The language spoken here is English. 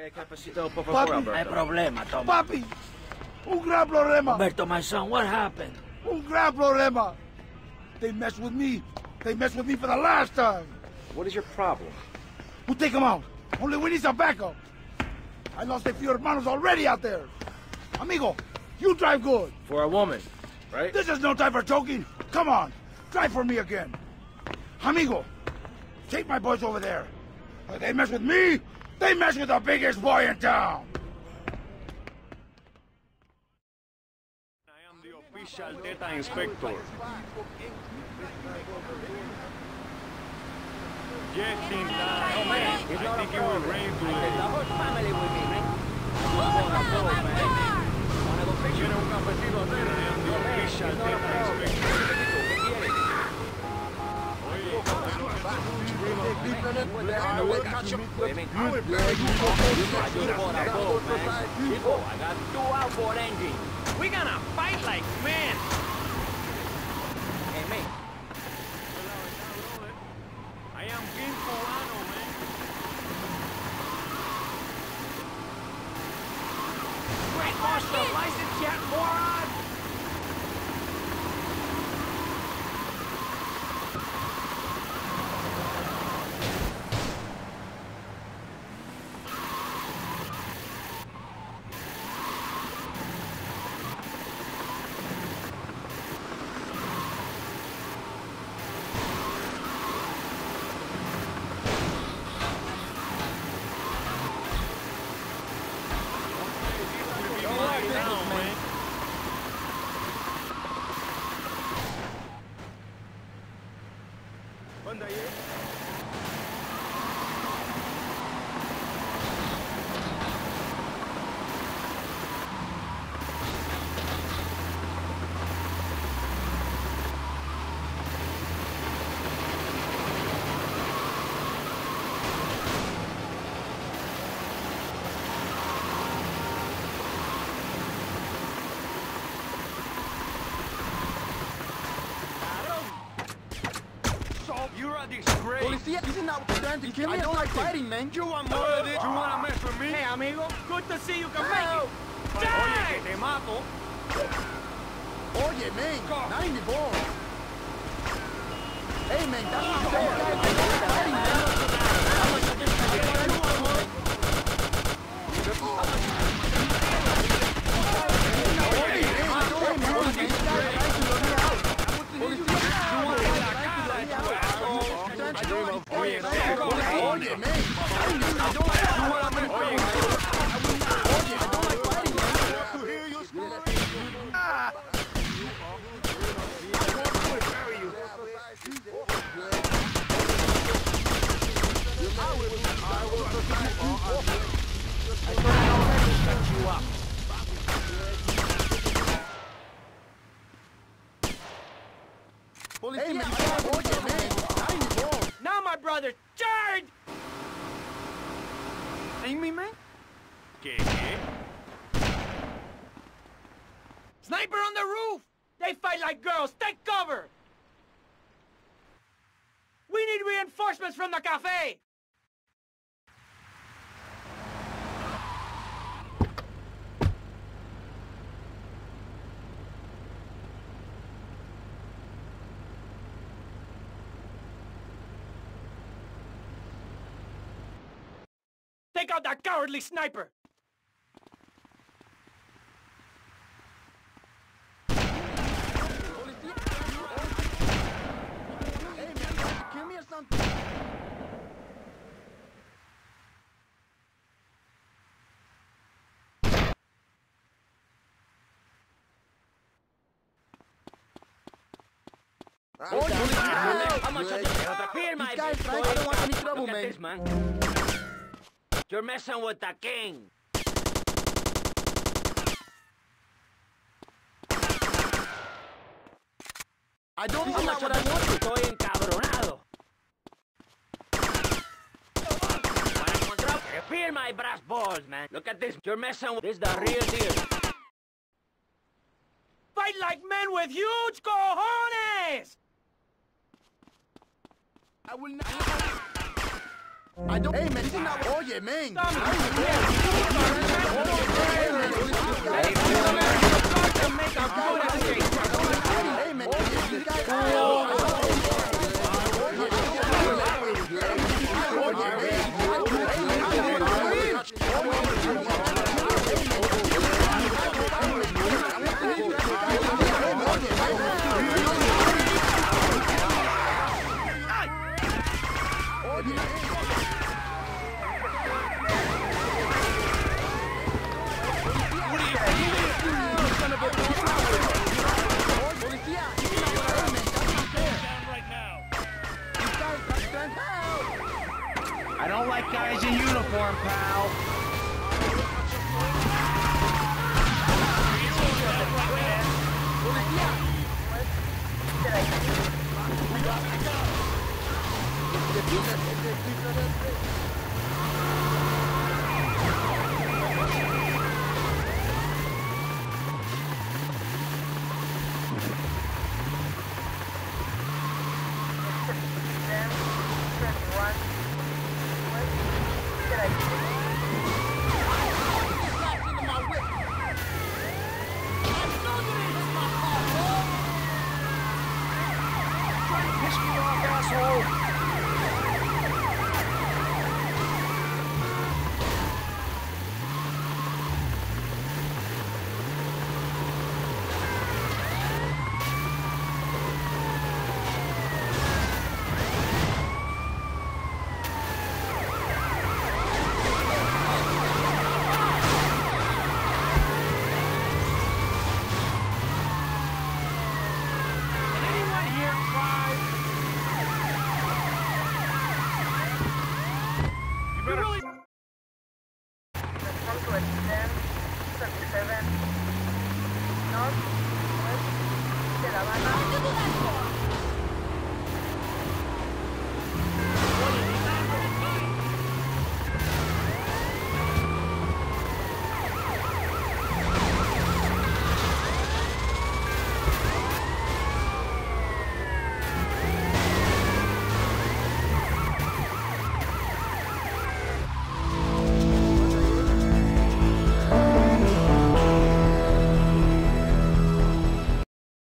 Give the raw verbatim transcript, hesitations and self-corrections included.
Papi, hay problema, Tom. Papi, un gran problema. Roberto, my son, what happened? Un gran problema. They messed with me. They messed with me for the last time. What is your problem? We'll take them out. Only we need some backup. I lost a few hermanos already out there. Amigo, you drive good. For a woman, right? This is no time for joking. Come on, drive for me again. Amigo, take my boys over there. If they mess with me, they mess with the biggest boy in town. I am the official data inspector. Just in time. Oh, man. I think it will rain today. The whole family with me, man. We're gonna go, man. Wanna go fishing? Tiene un cafecito a hacer. I am the official data inspector. I got two outboard engines. We're gonna fight like men. Hey, man. I am King Cubano, man. Great Marshal, license yet, moron? You're a disgrace. Policia, this is not trying to kill me. I don't like fighting, man. You want more of this? You wanna mess with me? Hey, amigo, good to see you can make Help. it. Oye, que te mato. Oye, man, not in the ball. Hey, man, that's not fair. I don't like fighting, man. Oye, man. I don't like fighting, man. To hear your story. Hey, man, oye, man. Now, my brother, charge! Ain't me, man? ¿Qué? ¿Qué? Sniper on the roof! They fight like girls. Take cover! We need reinforcements from the cafe! Take out that cowardly sniper! Hey, man, kill me or something. Oh, yeah. How much of this? Fear my This guy's right. I don't want any trouble, Look at man. this, man. You're messing with the king. I don't know what I want. Estoy encabronado. Para encontrar... Feel my brass balls, man. Look at this. You're messing with... This is the real deal. Fight like men with huge cojones! I will not. I don't. Hey, man, you did not. Oye, man. Hey, man. This guy. I don't like guys in uniform, pal. Please,